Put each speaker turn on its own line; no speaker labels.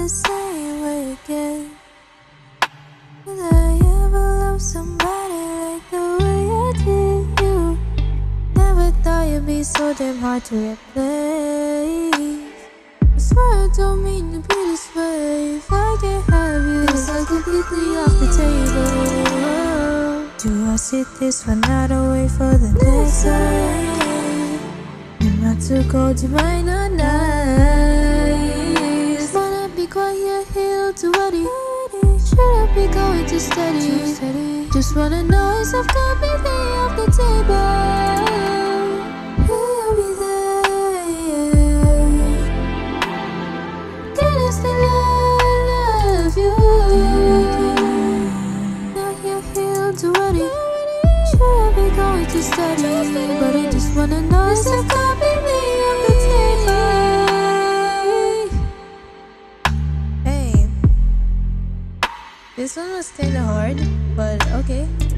same way again. Will I ever love somebody like the way I did you? Never thought you'd be so damn hard to replace. I swear I don't mean to be this way. If I can't have you, it's like completely off the table. Do I sit this one out or wait for the next time? Am I too cold? You might not nice. Wanna be quiet, healed to ready. Should I be going too steady? Just wanna know is I've completely off the table. Will you be there? Can I still love you? Now you're healed to ready. Should I be going too steady? But I just wanna know is I've completely off the table. Hey, this one was kinda hard, but okay.